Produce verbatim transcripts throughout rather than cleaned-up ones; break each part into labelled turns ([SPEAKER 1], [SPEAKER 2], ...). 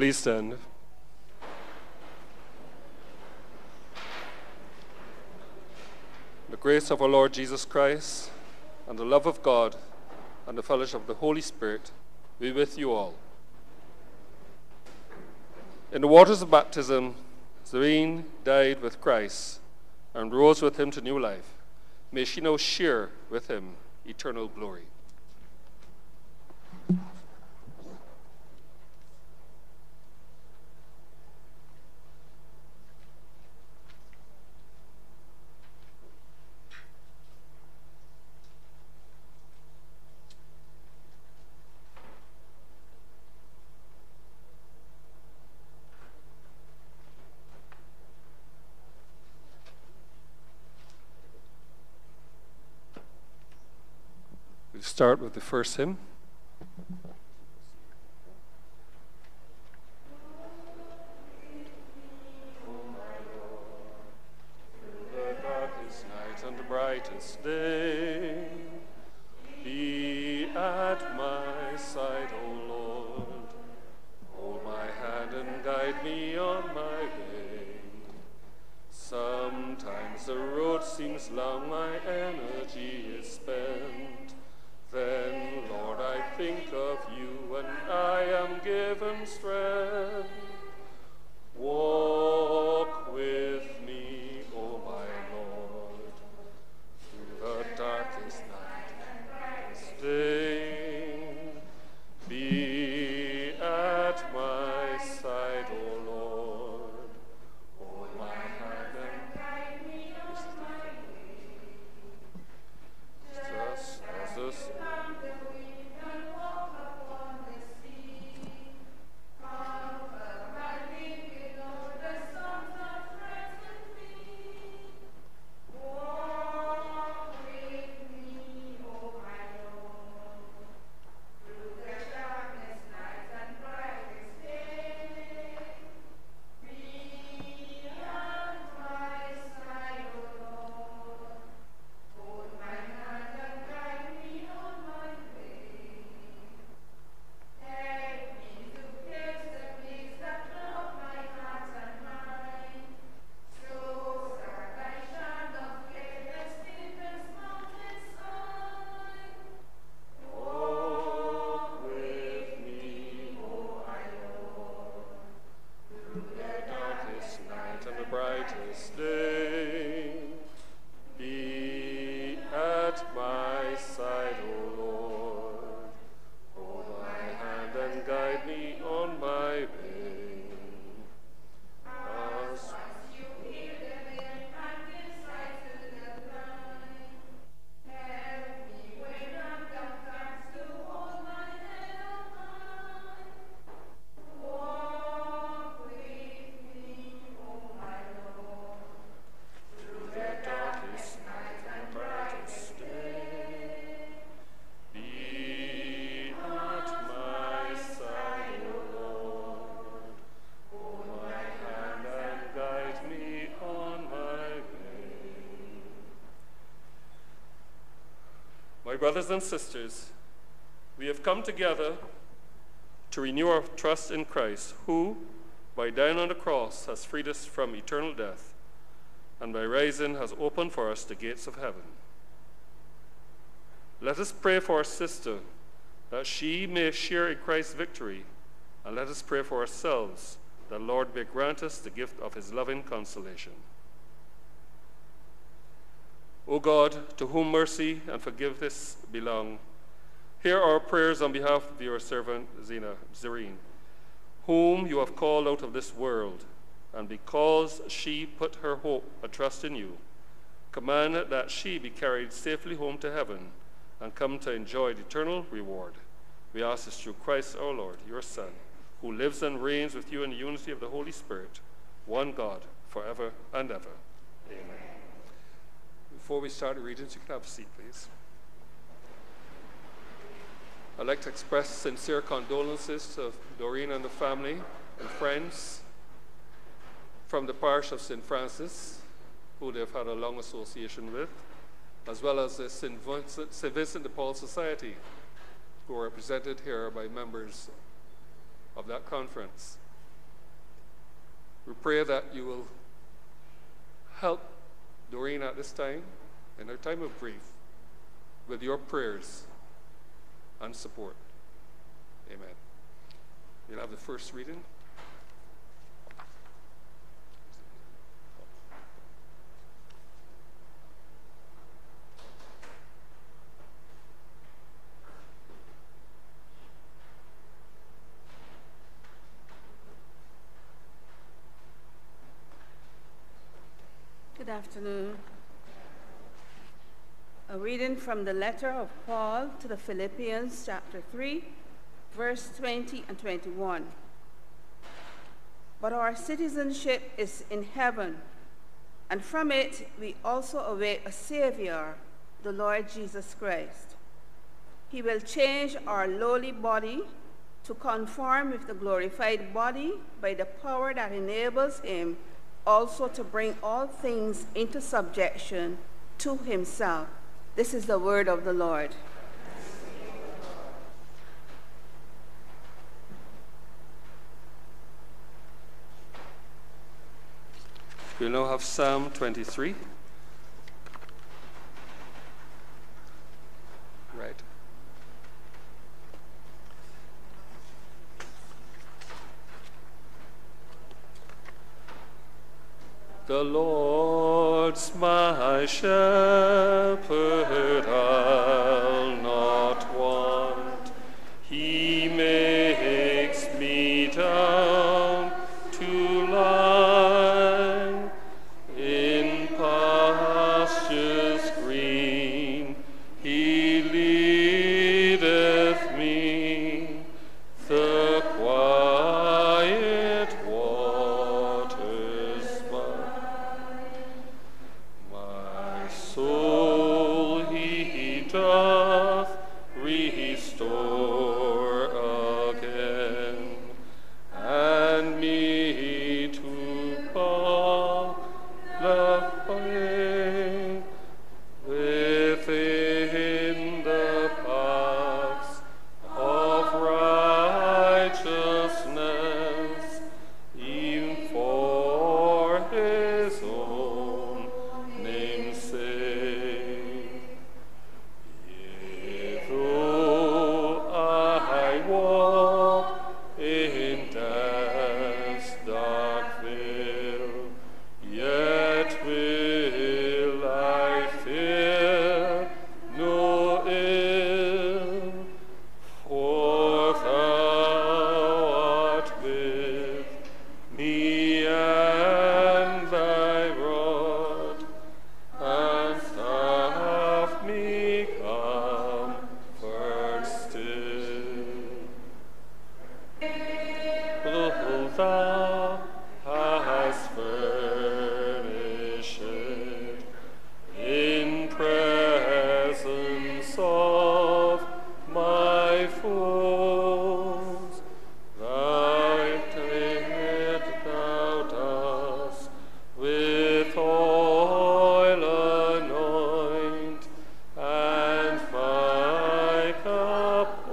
[SPEAKER 1] Please stand. The grace of our Lord Jesus Christ, and the love of God, and the fellowship of the Holy Spirit be with you all. In the waters of baptism, Zareen died with Christ and rose with him to new life. May she now share with him eternal glory. We'll start with the first hymn. Brightest day, be at my side, O Lord. Hold my hand and guide me on my way. Sometimes the road seems long, my energy is spent. Then, Lord, I think of you and I am given strength. Walk with me, O my Lord, the darkest night and brightest day. Be at my side, O Lord. Hold my hand and guide me on my way. Just as the storm the wind and walk upon the sea. Comfort my weak Lord, the storms are present me. Walk with me, O my Lord, through the darkest night and brightest day. Be at my side, O Lord. Hold my hand and guide me on my way. Help me to pierce the peace that cloud my heart and mind. So that I shall not fear the steepest mountain side. Walk with me, O my Lord, through the darkest night and the brightest day. Be at my side, O Lord. Hold my hand and guide me on my way. As once you heal the lame and give sight to the blind. Help me when I'm downcast to hold my head up high. Walk with me, O my Lord, through the darkest night and brightest day. Be at my side, O Lord. Hold my hand and guide me on my way. My brothers and sisters, we have come together to renew our trust in Christ, who, by dying on the cross, has freed us from eternal death, and by rising has opened for us the gates of heaven. Let us pray for our sister, that she may share in Christ's victory, and let us pray for ourselves, that the Lord may grant us the gift of his loving consolation. O God, to whom mercy and forgiveness belong, hear our prayers on behalf of your servant Zena, Zareen, whom you have called out of this world, and because she put her hope and trust in you, command that she be carried safely home to heaven and come to enjoy the eternal reward. We ask this through Christ our Lord, your Son, who lives and reigns with you in the unity of the Holy Spirit, one God, forever and ever. Amen. Before we start the readings, you can have a seat, please. I'd like to express sincere condolences to Doreen and the family and friends from the parish of Saint Francis, who they've had a long association with, as well as the Saint Vincent, Saint Vincent de Paul Society, who are represented here by members of that conference. We pray that you will help Doreen at this time, in her time of grief, with your prayers and support. Amen. We'll have the first reading.
[SPEAKER 2] Good afternoon. A reading from the letter of Paul to the Philippians, chapter three, verse twenty and twenty-one. But our citizenship is in heaven, and from it we also await a Savior, the Lord Jesus Christ. He will change our lowly body to conform with the glorified body by the power that enables him also to bring all things into subjection to himself. This is the word of the Lord.
[SPEAKER 1] We'll now have Psalm twenty-three. Right. The Lord's my shepherd, I'll not want. He makes me down to lie in pastures green. He leadeth me the quiet waters by. My soul he doth restore again, and me to call the way within the paths of righteousness, even for his own name's sake. Yea, though I walk in death's dark vale, yet will I fear no ill, for thou art with me, and thy rod and staff me comfort still. Though thou hast furnished in presence of my foes, thou did thou dost with oil anoint, and my cup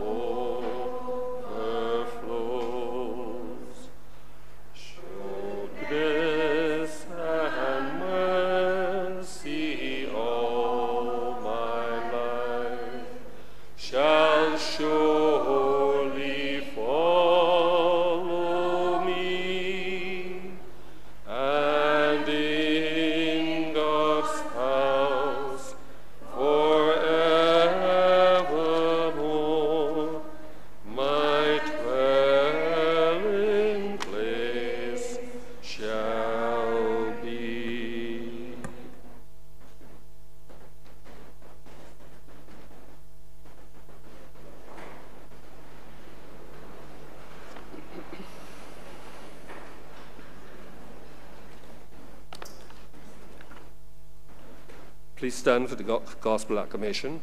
[SPEAKER 1] overflows. Show grace and mercy all my life shall surely follow me, and in God's house forevermore my dwelling place shall be. Please stand for the go- gospel acclamation.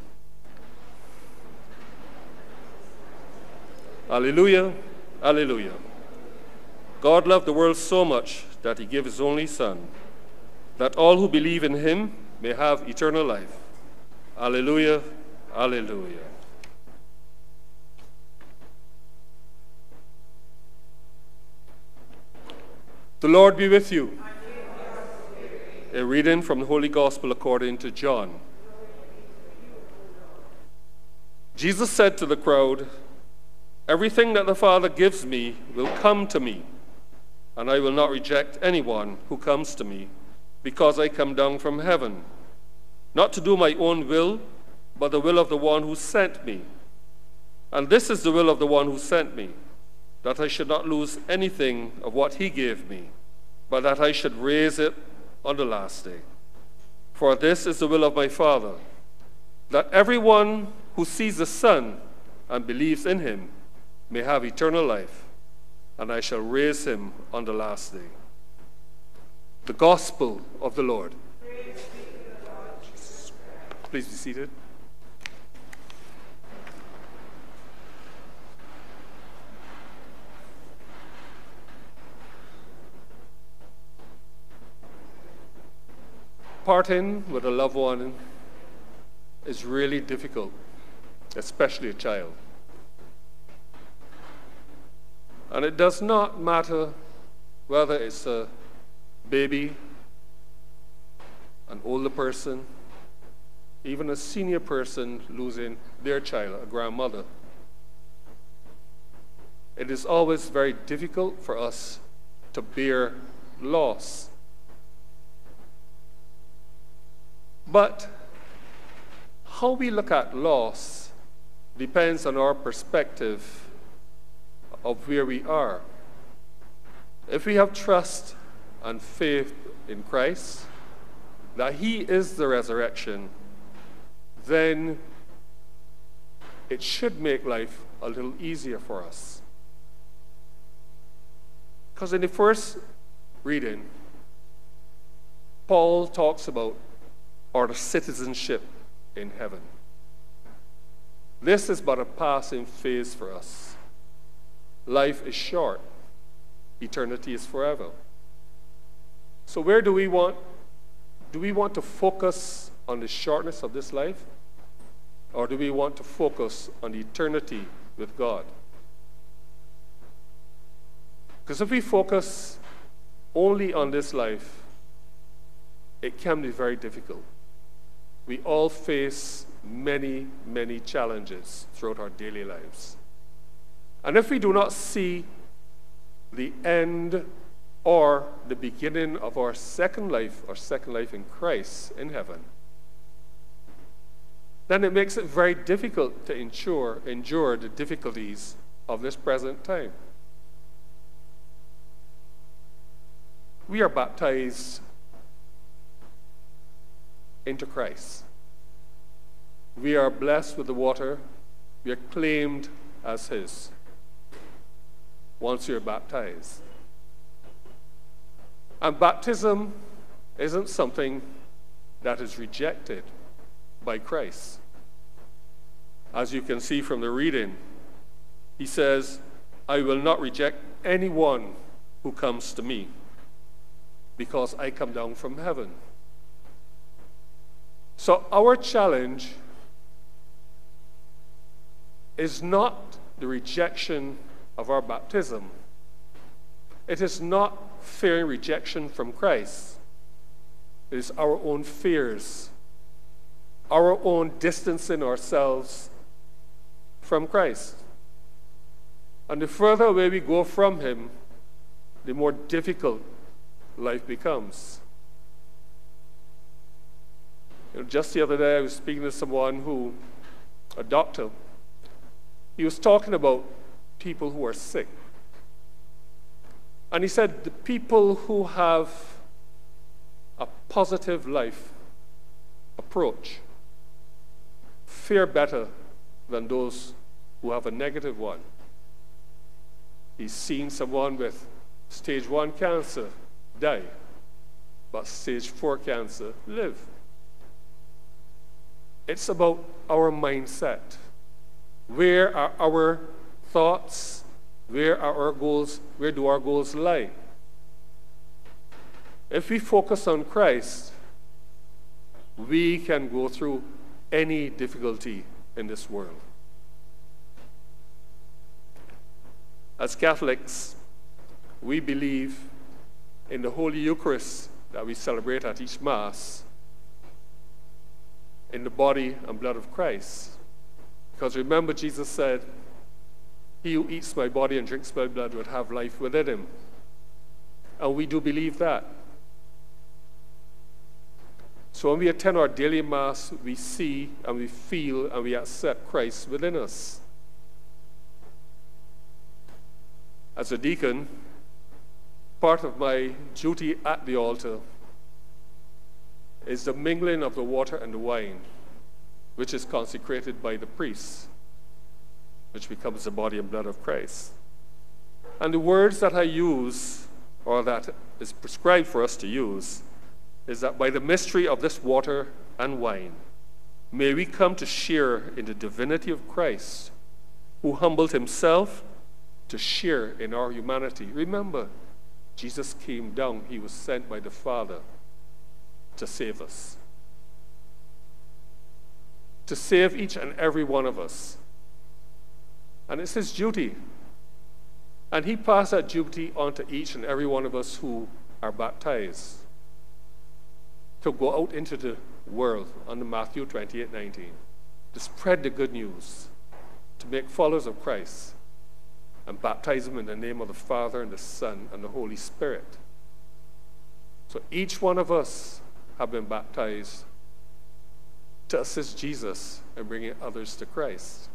[SPEAKER 1] Alleluia, alleluia. God loved the world so much that he gave his only Son, that all who believe in him may have eternal life. Alleluia, alleluia. The Lord be with you. A reading from the Holy Gospel according to John. Jesus said to the crowd, "Everything that the Father gives me will come to me, and I will not reject anyone who comes to me, because I come down from heaven, not to do my own will, but the will of the one who sent me. And this is the will of the one who sent me, that I should not lose anything of what he gave me, but that I should raise it on the last day. For this is the will of my Father, that everyone who sees the Son and believes in him may have eternal life, and I shall raise him on the last day." The Gospel of the Lord. Praise be to the Lord. Please be seated. Parting with a loved one is really difficult, especially a child. And it does not matter whether it's a baby, an older person, even a senior person losing their child, a grandmother. It is always very difficult for us to bear loss. But how we look at loss depends on our perspective of where we are. If we have trust and faith in Christ, that he is the resurrection, then it should make life a little easier for us. Because in the first reading, Paul talks about our citizenship in heaven. This is but a passing phase for us. Life is short. Eternity is forever. So where do we want, do we want to focus on the shortness of this life? Or do we want to focus on eternity with God? Because if we focus only on this life, it can be very difficult. We all face many, many challenges throughout our daily lives. And if we do not see the end or the beginning of our second life, our second life in Christ in heaven, then it makes it very difficult to endure, endure the difficulties of this present time. We are baptized into Christ. We are blessed with the water. We are claimed as his once you're baptized. And baptism isn't something that is rejected by Christ. As you can see from the reading, he says, "I will not reject anyone who comes to me, because I come down from heaven." So our challenge is not the rejection of our baptism. It is not fearing rejection from Christ. It is our own fears, our own distancing ourselves from Christ. And the further away we go from him, the more difficult life becomes. You know, just the other day, I was speaking to someone who, a doctor, he was talking about people who are sick. And he said the people who have a positive life approach fare better than those who have a negative one. He's seen someone with stage one cancer die, but stage four cancer live. It's about our mindset. Where are our thoughts? Where are our goals? Where do our goals lie? If we focus on Christ, we can go through any difficulty in this world. As Catholics, we believe in the Holy Eucharist that we celebrate at each Mass, in the body and blood of Christ. Because remember, Jesus said, he who eats my body and drinks my blood would have life within him. And we do believe that. So when we attend our daily Mass, we see and we feel and we accept Christ within us. As a deacon, part of my duty at the altar is the mingling of the water and the wine, which is consecrated by the priest, which becomes the body and blood of Christ. And the words that I use, or that is prescribed for us to use, is that by the mystery of this water and wine, may we come to share in the divinity of Christ, who humbled himself to share in our humanity. Remember, Jesus came down. He was sent by the Father to save us, to save each and every one of us. And it's his duty. And he passed that duty on to each and every one of us who are baptized, to go out into the world under Matthew twenty-eight nineteen, to spread the good news, to make followers of Christ, and baptize them in the name of the Father and the Son and the Holy Spirit. So each one of us have been baptized to assist Jesus in bringing others to Christ.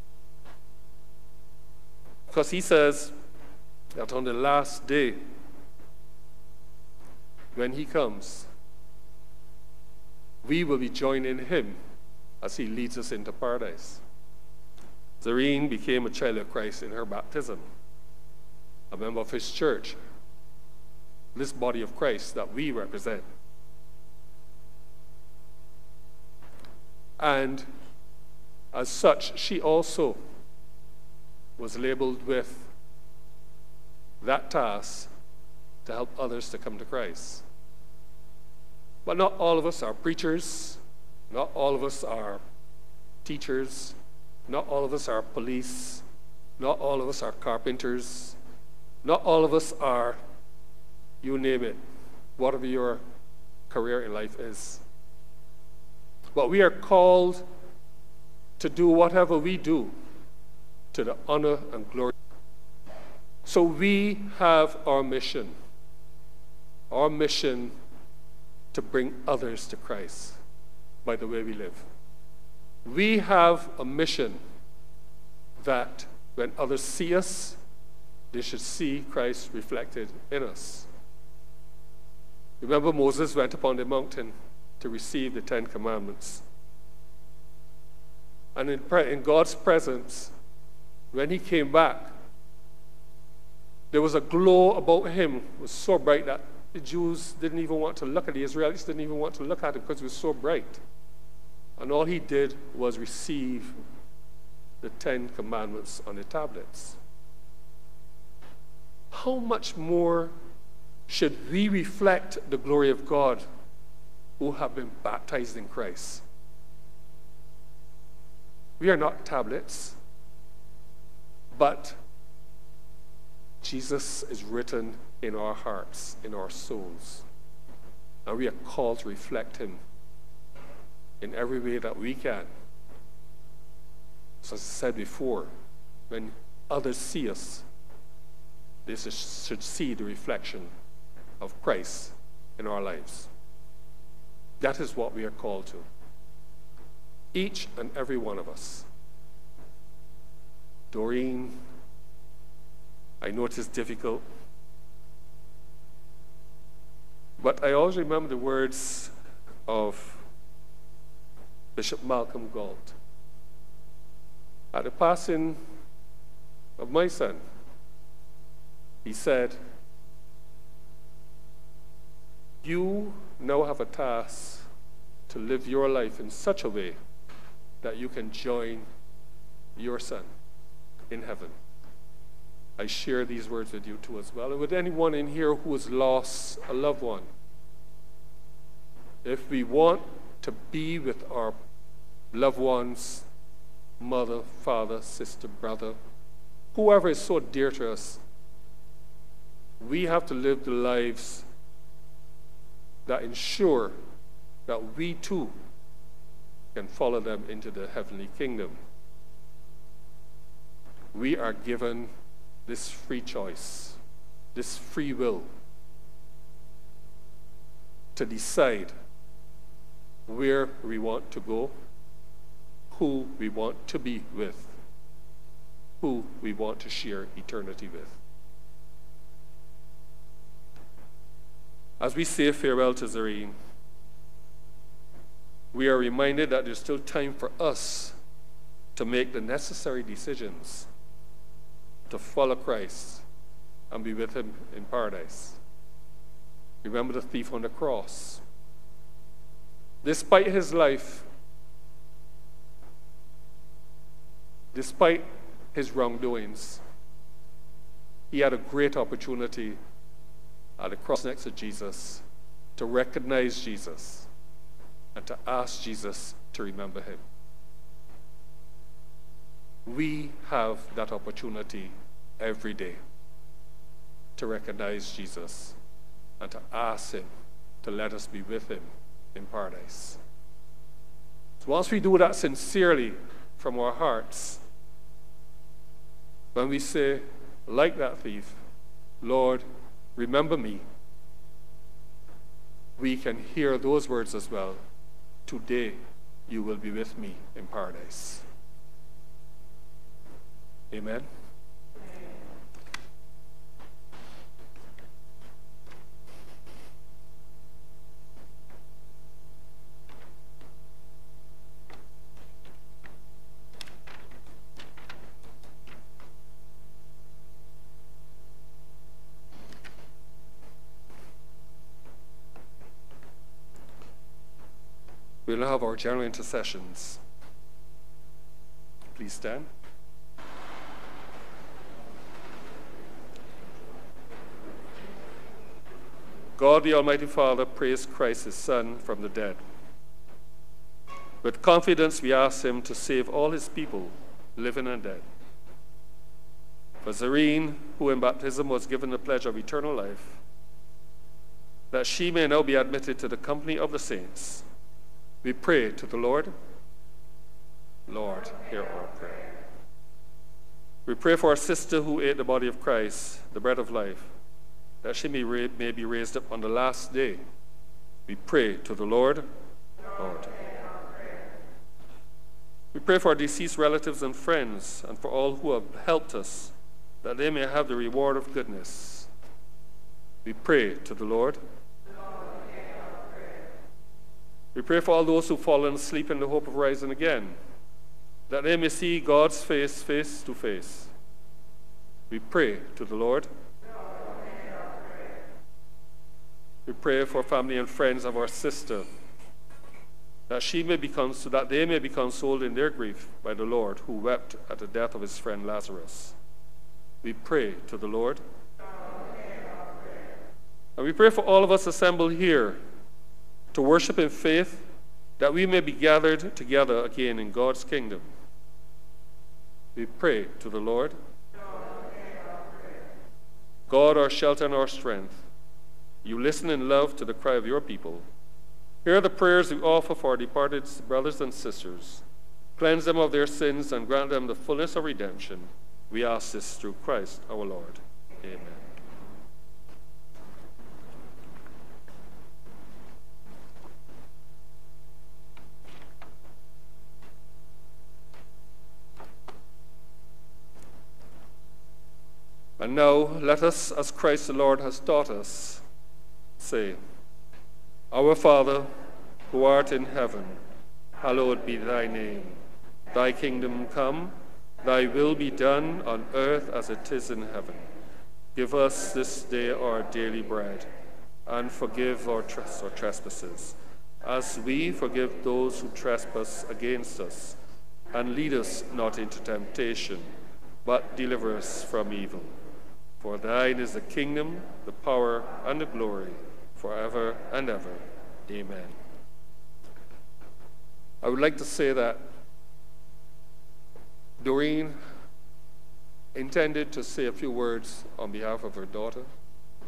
[SPEAKER 1] Because he says that on the last day, when he comes, we will be joining him as he leads us into paradise. Zareen became a child of Christ in her baptism, a member of his church, this body of Christ that we represent. And as such, she also was labeled with that task to help others to come to Christ. But not all of us are preachers, not all of us are teachers, not all of us are police, not all of us are carpenters, not all of us are, you name it, whatever your career in life is. But we are called to do whatever we do to the honor and glory. So we have our mission, our mission to bring others to Christ by the way we live. We have a mission that when others see us, they should see Christ reflected in us. Remember, Moses went upon the mountain to receive the Ten Commandments. And in, pre- in God's presence, when he came back, there was a glow about him. It was so bright that the Jews didn't even want to look at it. The Israelites didn't even want to look at it because it was so bright. And all he did was receive the Ten Commandments on the tablets. How much more should we reflect the glory of God who have been baptized in Christ? We are not tablets, but Jesus is written in our hearts, in our souls. And we are called to reflect him in every way that we can. So as I said before, when others see us, they should see the reflection of Christ in our lives. That is what we are called to. Each and every one of us. Doreen, I know it is difficult, but I always remember the words of Bishop Malcolm Galt at the passing of my son. He said, "You now have a task to live your life in such a way that you can join your son in heaven." I share these words with you too as well, and with anyone in here who has lost a loved one. If we want to be with our loved ones, mother, father, sister, brother, whoever is so dear to us, we have to live the lives that ensure that we too can follow them into the heavenly kingdom. We are given this free choice, this free will to decide where we want to go, who we want to be with, who we want to share eternity with. As we say farewell to Zareen, we are reminded that there's still time for us to make the necessary decisions to follow Christ and be with him in paradise. Remember the thief on the cross. Despite his life, despite his wrongdoings, he had a great opportunity at the cross next to Jesus to recognize Jesus and to ask Jesus to remember him. We have that opportunity every day to recognize Jesus and to ask him to let us be with him in paradise. So once we do that sincerely from our hearts, when we say, like that thief, Lord, remember me, we can hear those words as well. Today you will be with me in paradise. Amen. We'll now have our general intercessions. Please stand. God, the Almighty Father, praised Christ, his Son, from the dead. With confidence, we ask him to save all his people, living and dead. For Zareen, who in baptism was given the pledge of eternal life, that she may now be admitted to the company of the saints, we pray to the Lord. Lord, hear our prayer. We pray for our sister who ate the body of Christ, the bread of life, that she may, ra- may be raised up on the last day. We pray to the Lord. Lord. We pray for our deceased relatives and friends, and for all who have helped us, that they may have the reward of goodness. We pray to the Lord. We pray for all those who've fallen asleep in the hope of rising again, that they may see God's face face to face. We pray to the Lord. We pray for family and friends of our sister, that she may be cons- so that they may be consoled in their grief by the Lord, who wept at the death of his friend Lazarus. We pray to the Lord. And we pray for all of us assembled here to worship in faith, that we may be gathered together again in God's kingdom. We pray to the Lord. God, our shelter and our strength, you listen in love to the cry of your people. Hear the prayers we offer for our departed brothers and sisters. Cleanse them of their sins and grant them the fullness of redemption. We ask this through Christ our Lord. Amen. And now let us, as Christ the Lord has taught us, say, Our Father, who art in heaven, hallowed be thy name. Thy kingdom come, thy will be done on earth as it is in heaven. Give us this day our daily bread, and forgive our trespasses, as we forgive those who trespass against us. And lead us not into temptation, but deliver us from evil. For thine is the kingdom, the power, and the glory, forever and ever. Amen. I would like to say that Doreen intended to say a few words on behalf of her daughter,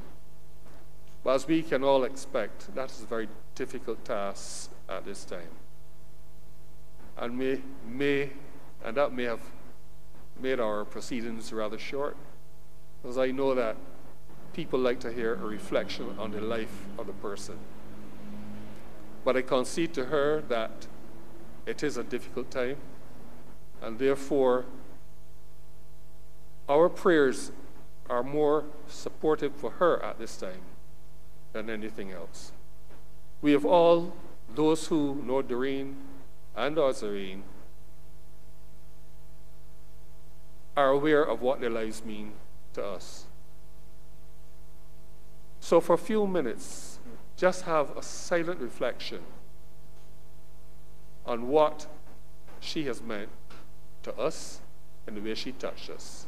[SPEAKER 1] But as we can all expect, that is a very difficult task at this time. And may, may, and that may have made our proceedings rather short, because I know that people like to hear a reflection on the life of the person. But I concede to her that it is a difficult time, and therefore our prayers are more supportive for her at this time than anything else. We have all, those who know Doreen and or Zareen, are aware of what their lives mean to us. So for a few minutes, just have a silent reflection on what she has meant to us and the way she touched us.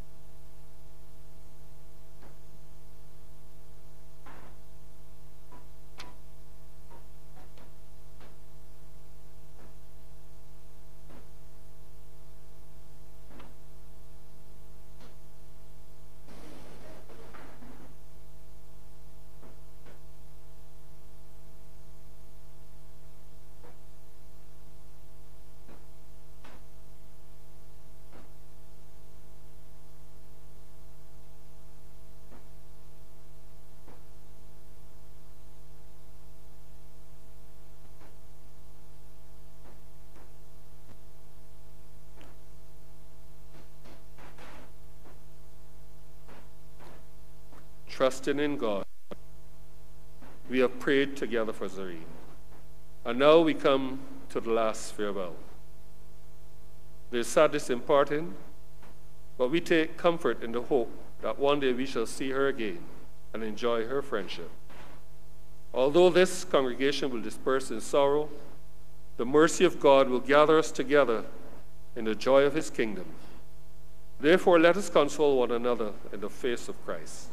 [SPEAKER 1] Trusting in God, we have prayed together for Zareen. And now we come to the last farewell. There is sadness in parting, but we take comfort in the hope that one day we shall see her again and enjoy her friendship. Although this congregation will disperse in sorrow, the mercy of God will gather us together in the joy of his kingdom. Therefore, let us console one another in the face of Christ.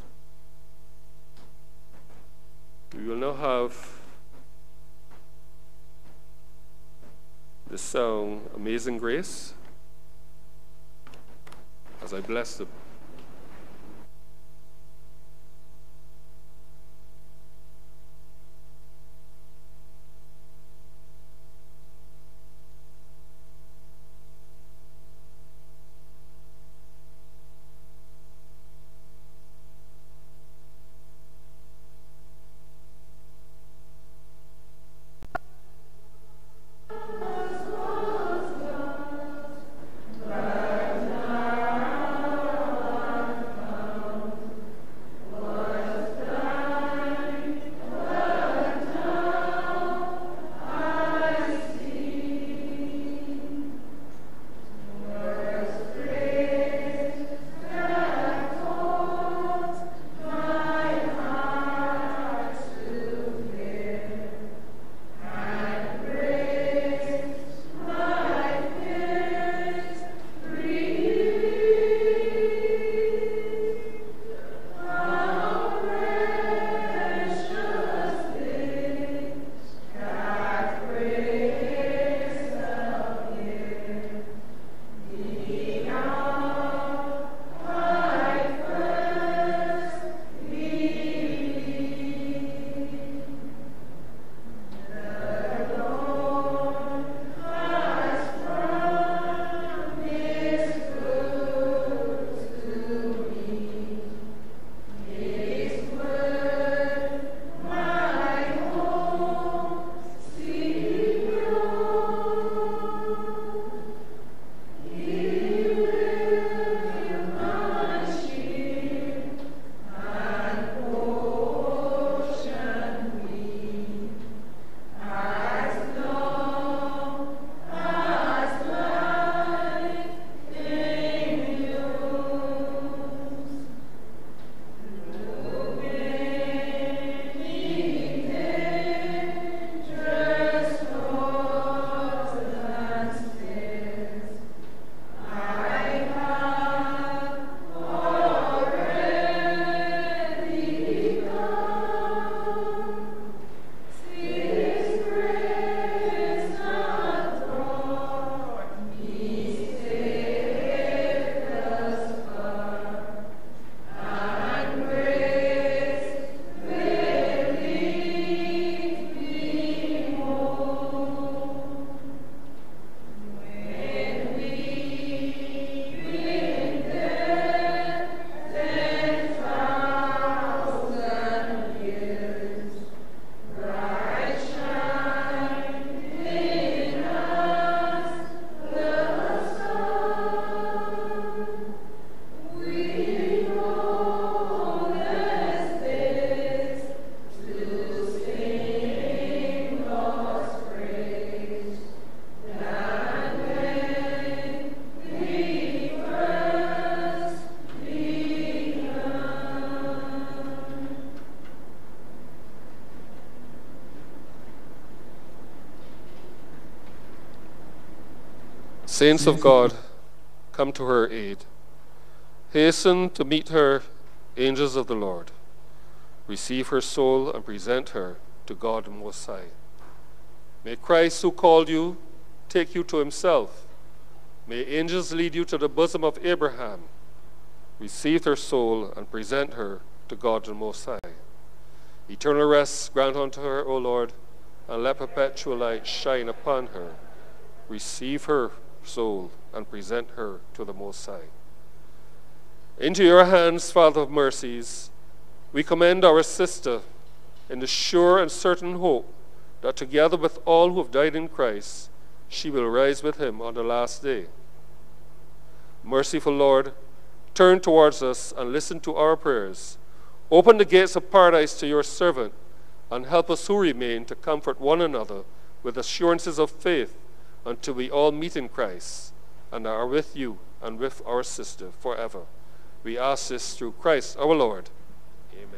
[SPEAKER 1] We will now have the song Amazing Grace as I bless the Saints of God, come to her aid. Hasten to meet her, angels of the Lord. Receive her soul and present her to God Most High. May Christ, who called you, take you to himself. May angels lead you to the bosom of Abraham. Receive her soul and present her to God the Most High. Eternal rest grant unto her, O Lord, and let perpetual light shine upon her. Receive her soul and present her to the Most High. Into your hands, Father of mercies, we commend our sister in the sure and certain hope that together with all who have died in Christ, she will rise with him on the last day. Merciful Lord, turn towards us and listen to our prayers. Open the gates of paradise to your servant, and help us who remain to comfort one another with assurances of faith until we all meet in Christ and are with you and with our sister forever. We ask this through Christ our Lord. Amen.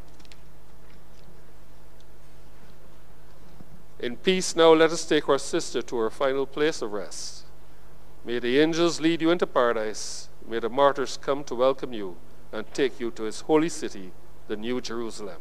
[SPEAKER 1] In peace now let us take our sister to her final place of rest. May the angels lead you into paradise. May the martyrs come to welcome you and take you to his holy city, the New Jerusalem.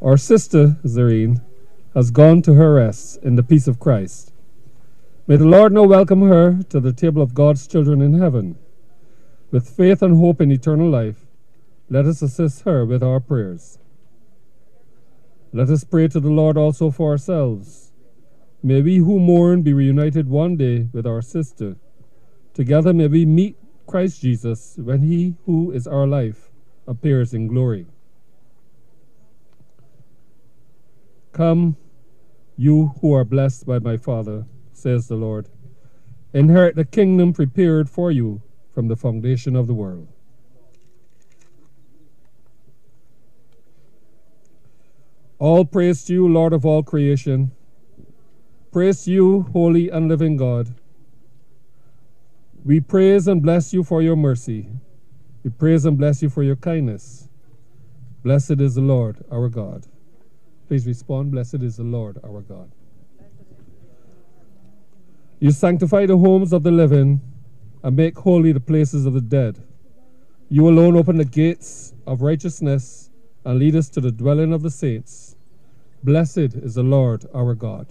[SPEAKER 1] Our sister, Zareen, has gone to her rest in the peace of Christ. May the Lord now welcome her to the table of God's children in heaven. With faith and hope in eternal life, let us assist her with our prayers. Let us pray to the Lord also for ourselves. May we who mourn be reunited one day with our sister. Together may we meet Christ Jesus when he who is our life appears in glory. Come, you who are blessed by my Father, says the Lord. Inherit the kingdom prepared for you from the foundation of the world. All praise to you, Lord of all creation. Praise to you, holy and living God. We praise and bless you for your mercy. We praise and bless you for your kindness. Blessed is the Lord, our God. Please respond, blessed is the Lord, our God. You sanctify the homes of the living and make holy the places of the dead. You alone open the gates of righteousness and lead us to the dwelling of the saints. Blessed is the Lord, our God.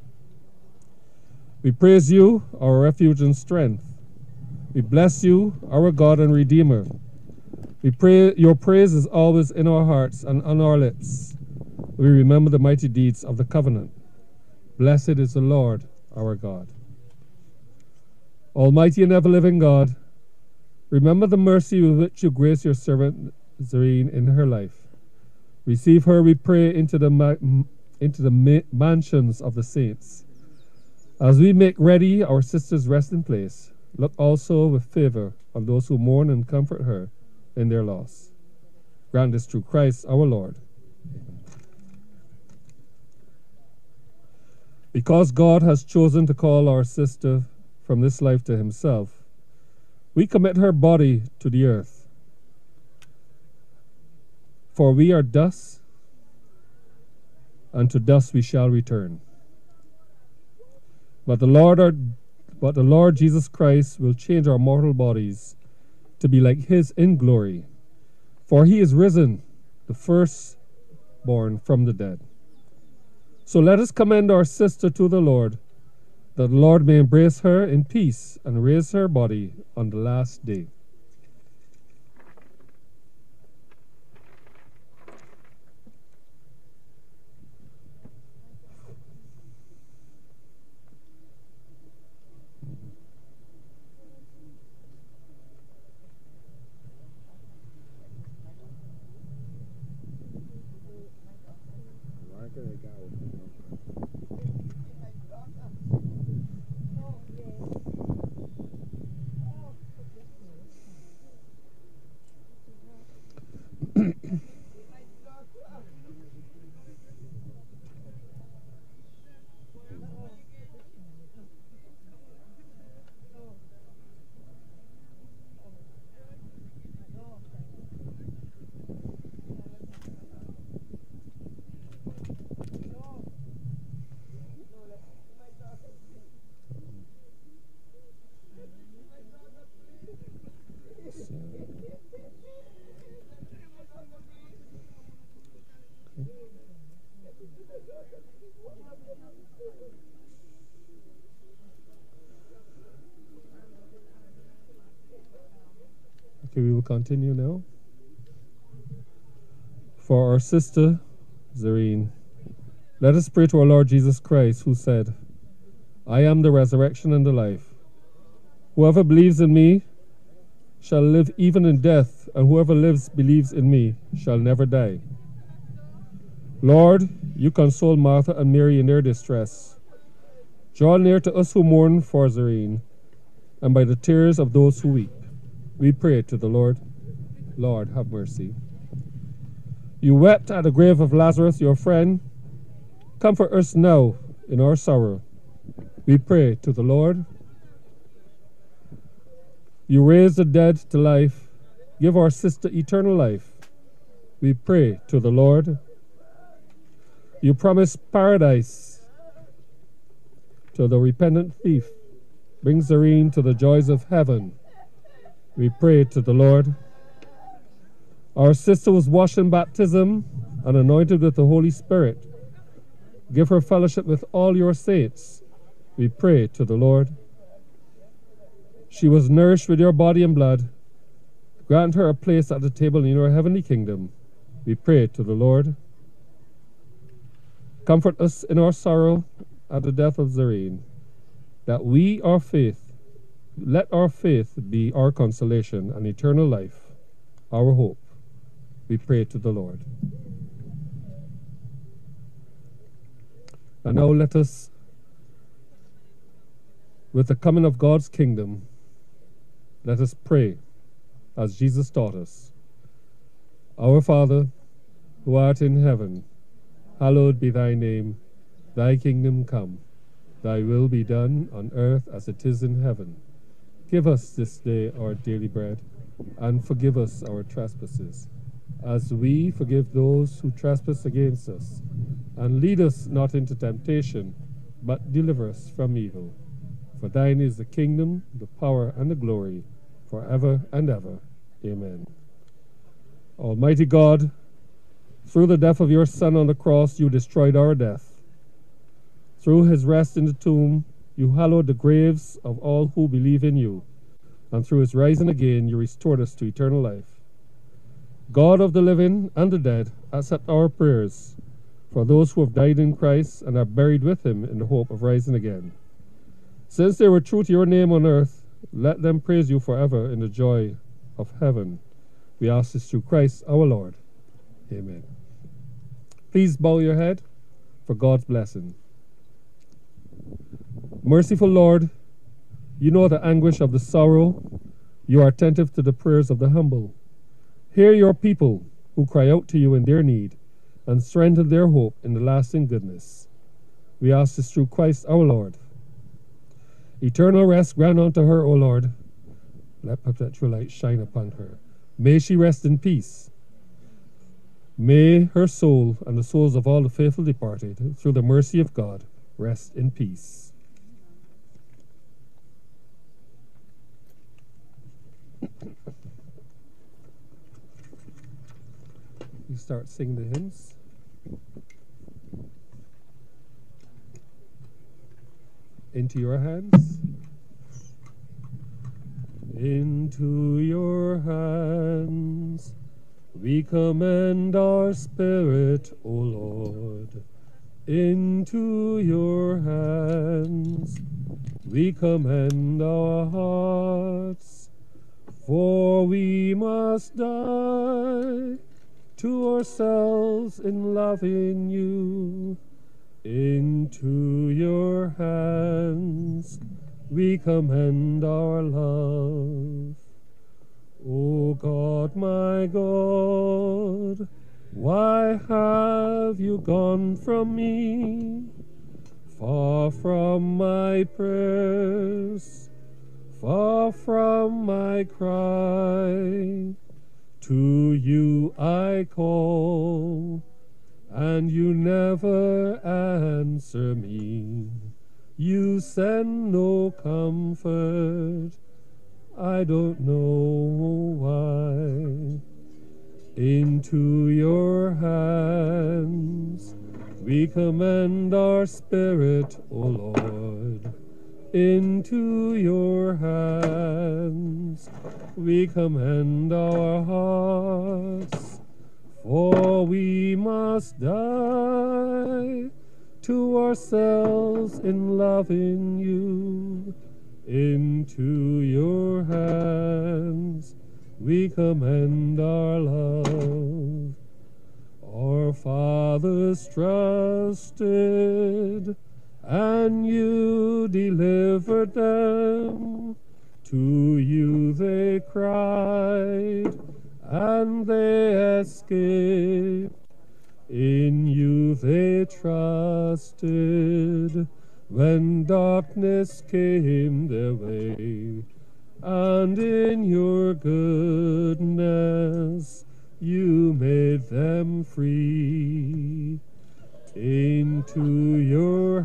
[SPEAKER 1] We praise you, our refuge and strength. We bless you, our God and Redeemer. We pray your praise is always in our hearts and on our lips. We remember the mighty deeds of the covenant. Blessed is the Lord, our God. Almighty and ever-living God, remember the mercy with which you grace your servant Zareen in her life. Receive her, we pray, into the, ma into the ma mansions of the saints. As we make ready our sister's resting place, look also with favor on those who mourn and comfort her in their loss. Grant this through Christ our Lord. Amen. Because God has chosen to call our sister from this life to himself, we commit her body to the earth. For we are dust, and to dust we shall return. But the Lord, our, but the Lord Jesus Christ will change our mortal bodies to be like his in glory. For he is risen, the firstborn from the dead. So let us commend our sister to the Lord, that the Lord may embrace her in peace and raise her body on the last day. Okay, we will continue now. For our sister, Zareen, let us pray to our Lord Jesus Christ, who said, I am the resurrection and the life. Whoever believes in me shall live even in death, and whoever lives believes in me shall never die. Lord, you console Martha and Mary in their distress. Draw near to us who mourn for Zareen, and by the tears of those who weep, we pray to the Lord. Lord, have mercy. You wept at the grave of Lazarus, your friend. Comfort us now in our sorrow. We pray to the Lord. You raise the dead to life. Give our sister eternal life. We pray to the Lord. You promise paradise to the repentant thief. Bring Zareen to the joys of heaven. We pray to the Lord. Our sister was washed in baptism
[SPEAKER 3] and anointed with the Holy Spirit, give her fellowship with all your saints, we pray to the Lord. She was nourished with your body and blood. Grant her a place at the table in your heavenly kingdom, we pray to the Lord. Comfort us in our sorrow at the death of Zareen, that we, our faith, let our faith be our consolation and eternal life, our hope. We pray to the Lord. And now let us, with the coming of God's kingdom, let us pray as Jesus taught us. Our Father, who art in heaven, hallowed be thy name. Thy kingdom come. Thy will be done on earth as it is in heaven. Give us this day our daily bread, and forgive us our trespasses, as we forgive those who trespass against us. And lead us not into temptation, but deliver us from evil. For thine is the kingdom, the power, and the glory, forever and ever. Amen. Almighty God, through the death of your Son on the cross, you destroyed our death. Through his rest in the tomb, you hallowed the graves of all who believe in you. And through his rising again, you restored us to eternal life. God of the living and the dead, accept our prayers for those who have died in Christ and are buried with him in the hope of rising again. Since they were true to your name on earth, let them praise you forever in the joy of heaven. We ask this through Christ our Lord. Amen. Please bow your head for God's blessing. Merciful Lord, you know the anguish of the sorrow. You are attentive to the prayers of the humble. Hear your people who cry out to you in their need, and strengthen their hope in the lasting goodness. We ask this through Christ our Lord. Eternal rest grant unto her, O Lord. Let perpetual light shine upon her. May she rest in peace. May her soul and the souls of all the faithful departed, through the mercy of God, rest in peace. You start singing the hymns. Into your hands. Into your hands we commend our spirit, O Lord. Into your hands we commend our hearts, for we must die to ourselves in loving you. Into your hands we commend our love. O God, my God, why have you gone from me? Far from my prayers, far from my cry. To you I call, and you never answer me. You send no comfort, I don't know why. Into your hands we commend our spirit, O Lord. Into your hands we commend our hearts, for we must die to ourselves in loving you. Into your hands we commend our love. Our fathers trusted, and you delivered them. To you they cried, and they escaped. In you they trusted when darkness came their way, and in your goodness you made them free. Into your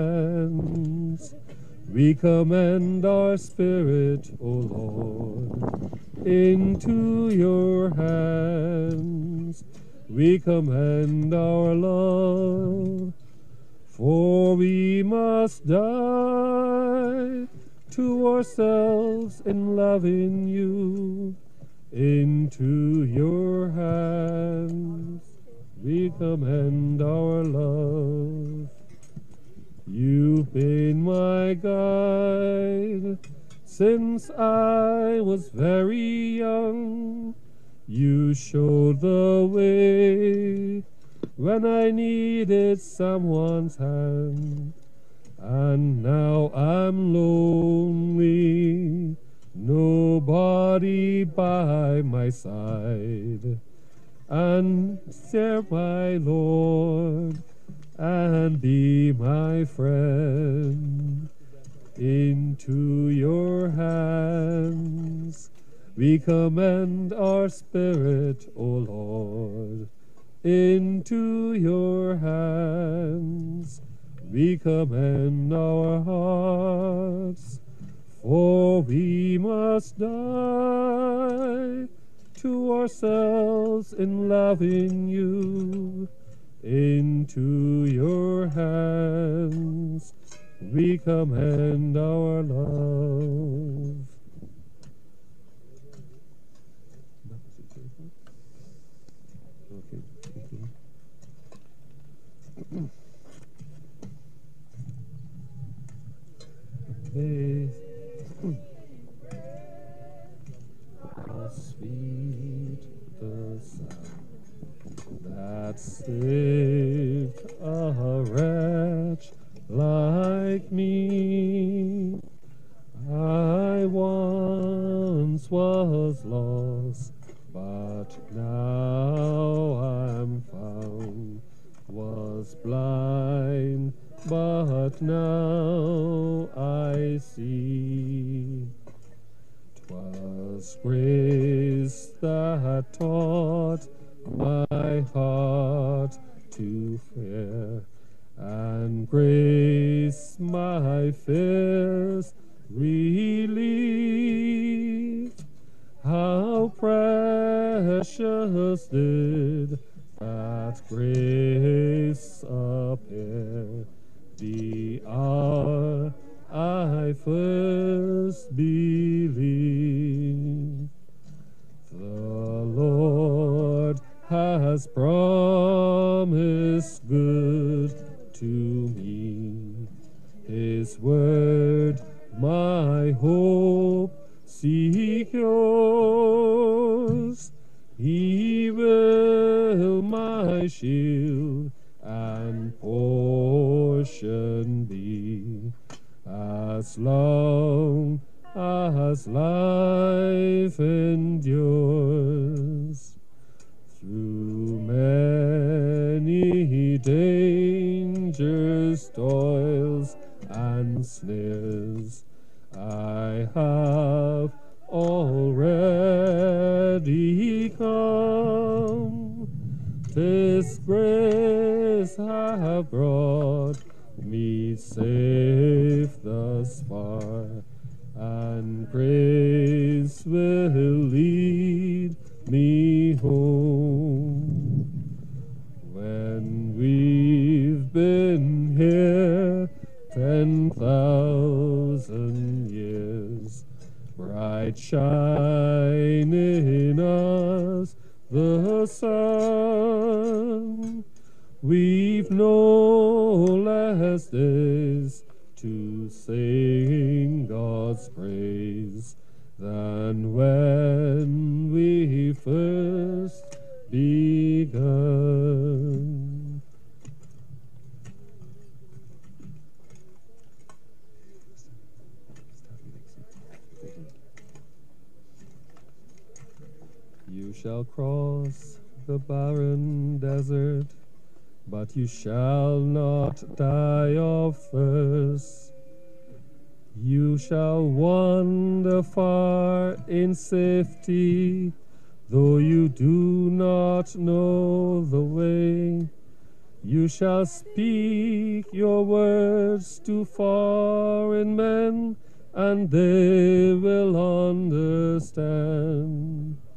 [SPEAKER 3] hands we commend our spirit, O Lord. Into your hands we commend our love, for we must die to ourselves in loving you. Into your hands we commend our love. You've been my guide since I was very young. You showed the way when I needed someone's hand. And now I'm lonely, nobody by my side. And dear my Lord, and be my friend. Into your hands we commend our spirit, O Lord. Into your hands we commend our hearts, for we must die to ourselves in loving you. Into your hands we commend our love. Okay, thank you. Faith, how sweet the sound that saved a wretch like me. I once was lost, but now I'm found. Was blind, but now I see. 'Twas grace that taught my heart to fear, and grace my fears relieved. How precious did that grace appear the hour I first believed. The Lord has promised good to me. His word my hope secures. He will my shield and portion be, as long as life endures. Through many dangers, toils, and snares, I have already come. 'Tis grace hath brought me safe thus far, and grace will lead me home. When we've been here ten thousand years, bright shining us the sun, we've no less days to sing God's praise than when we first begun. You shall cross the barren desert, but you shall not die of thirst. You shall wander far in safety, though you do not know the way. You shall speak your words to foreign men, and they will understand.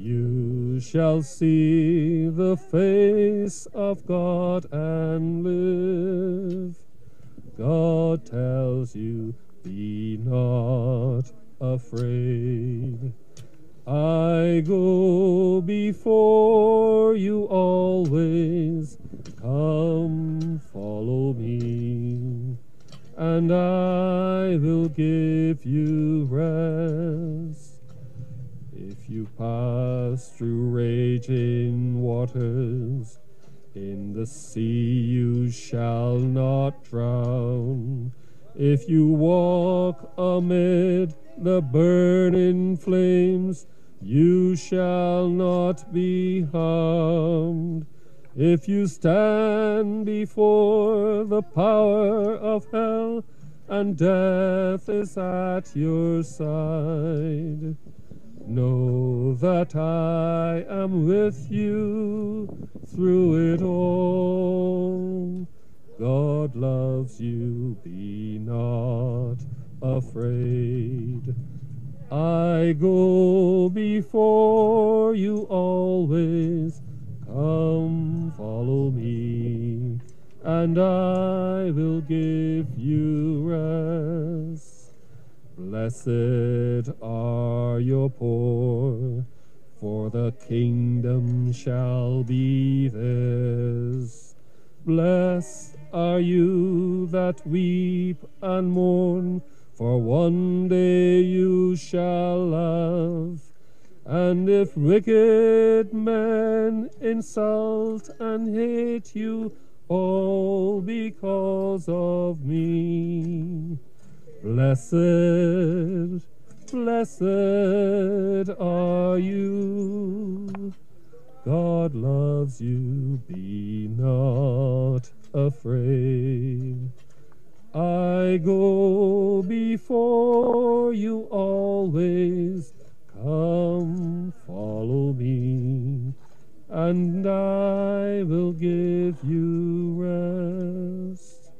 [SPEAKER 3] You shall see the face of God and live. God tells you, be not afraid. I go before you always. Come, follow me, and I will give you rest. If you pass through raging waters, in the sea you shall not drown. If you walk amid the burning flames, you shall not be harmed. If you stand before the power of hell, and death is at your side, know that I am with you through it all. God loves you, be not afraid. I go before you always. Come, follow me, and I will give you rest. Blessed are your poor, for the kingdom shall be theirs. Blessed are you that weep and mourn, for one day you shall laugh. And if wicked men insult and hate you, all because of me, blessed, blessed are you. God loves you, be not afraid. I go before you always. Come, follow me, and I will give you rest.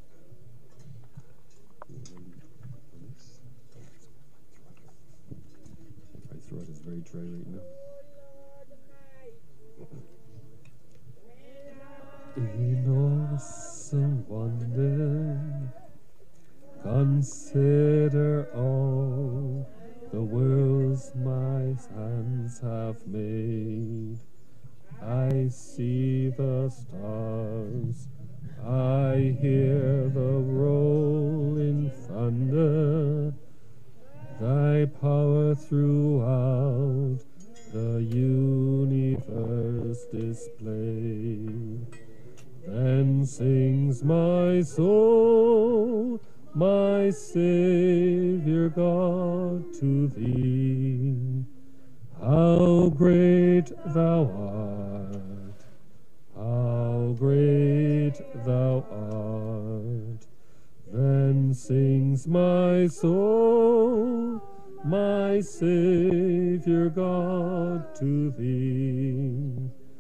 [SPEAKER 3] My throat is very dry right now. In awesome wonder, consider all the worlds my hands have made. I see the stars, I hear the rolling thunder, thy power throughout the universe displayed. Then sings my soul, my Savior God, to thee. How great thou art, how great thou art. Then sings my soul, my Savior God, to thee.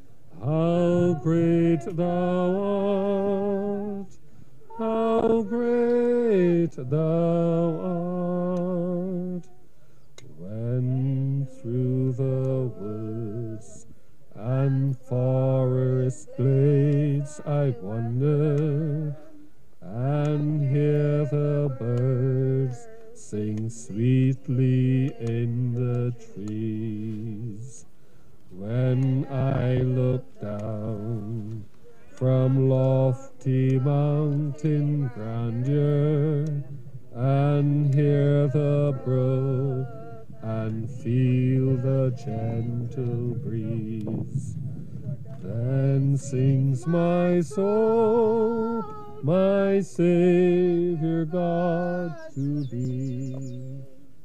[SPEAKER 3] How great thou art, how great thou art. When through the woods and forest glades I wander, and hear the birds sing sweetly in the trees. When I look down from lofty mountain grandeur, and hear the brook and feel the gentle breeze, then sings my soul, my Savior God, to thee.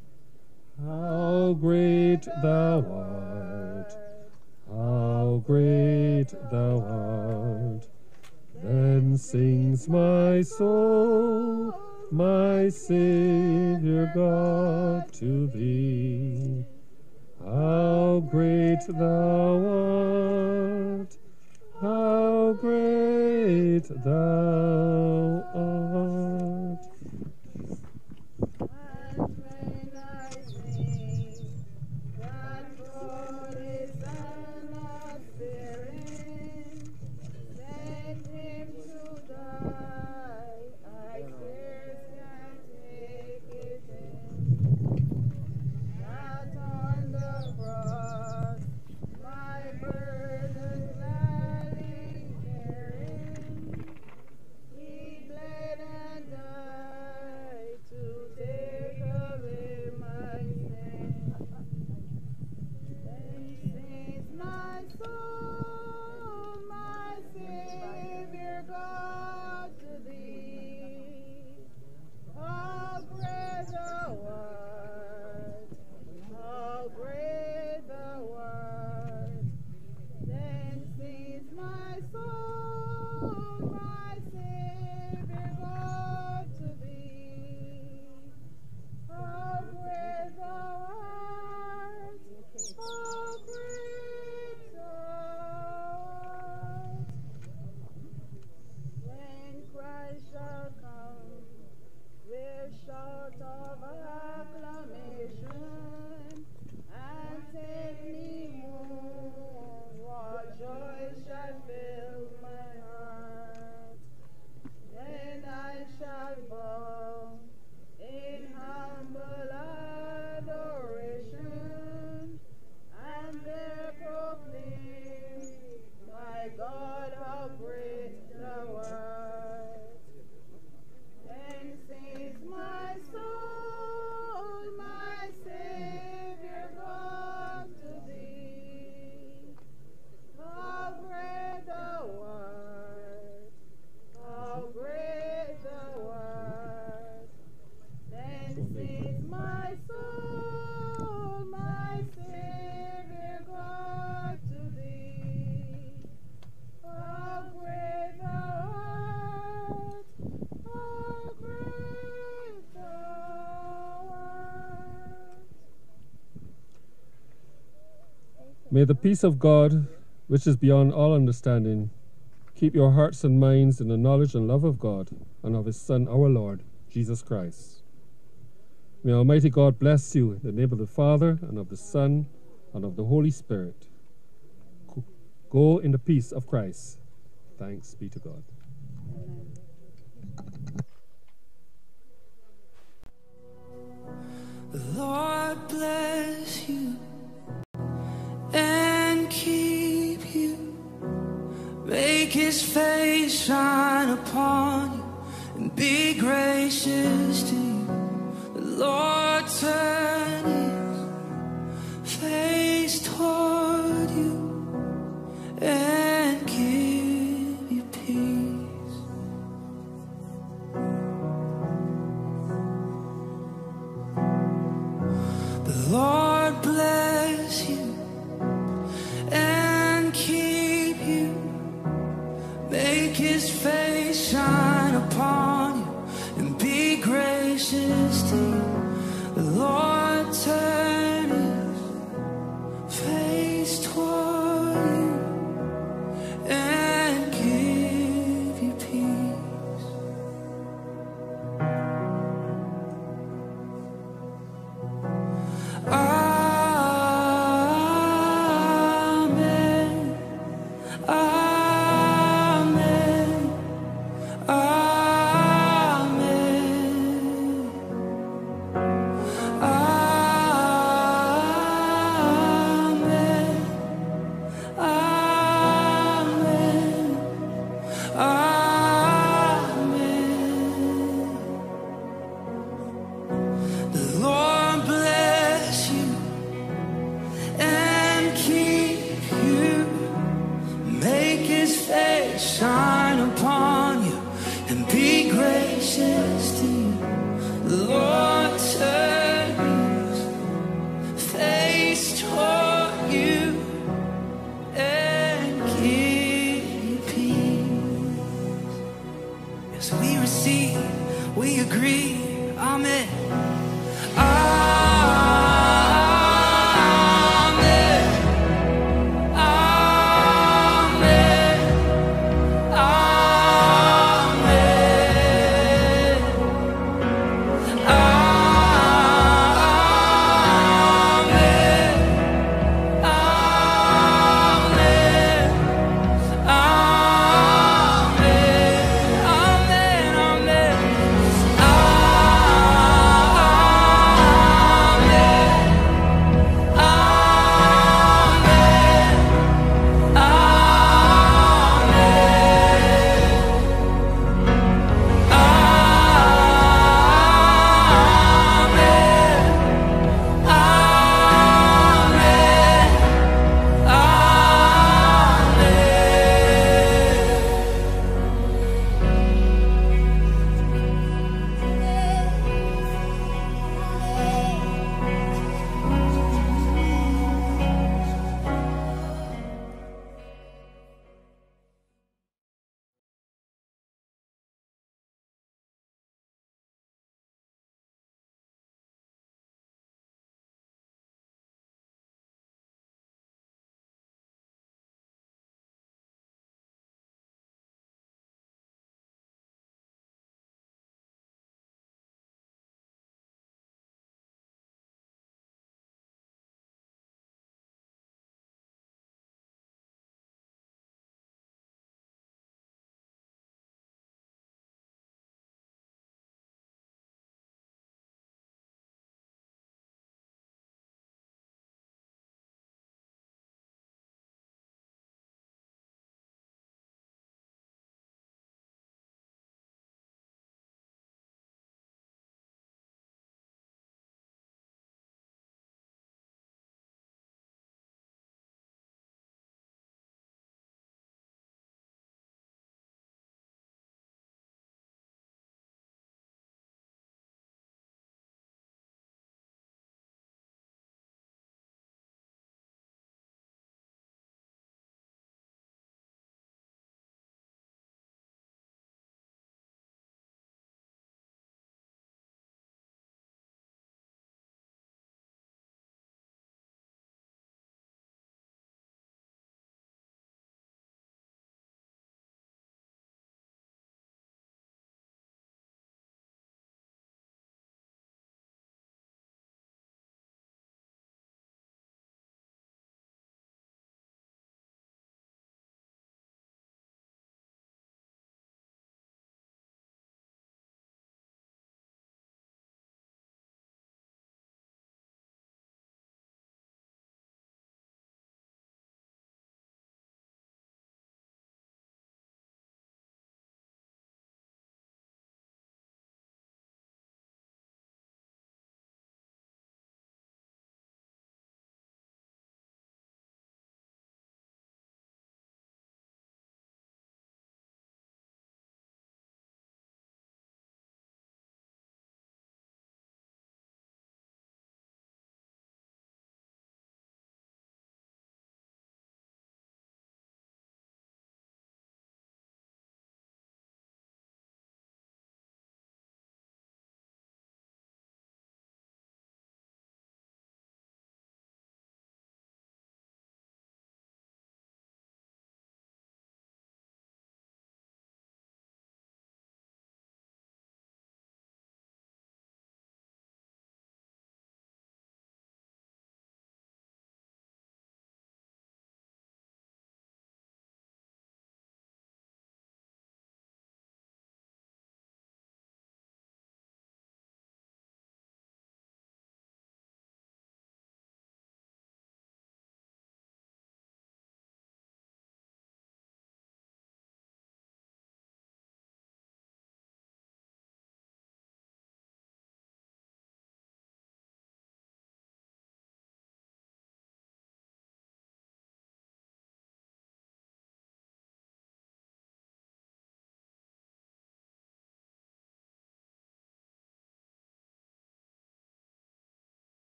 [SPEAKER 3] How great thou art, how great thou art. Then sings my soul, my Savior God, to thee. How great thou art, how great thou art.
[SPEAKER 2] When I sing, that glory
[SPEAKER 3] May the peace of God, which is beyond all understanding, keep your hearts and minds in the knowledge and love of God and of his Son, our Lord, Jesus Christ. May Almighty God bless you in the name of the Father, and of the Son, and of the Holy Spirit. Go in the peace of Christ. Thanks be to God.
[SPEAKER 4] The Lord bless you and keep you. Make his face shine upon you and be gracious to you. The Lord turn his face toward you and give you peace. The Lord bless you and keep you. Make his face shine upon you and be gracious to you. The Lord turn his face toward you and give you peace. Amen. Amen. Amen. Amen. Amen. Amen. The Lord bless you and keep you. Make his face shine upon you and be gracious to you. The Lord turn his face toward you and give you peace. As we receive, we agree. Amen.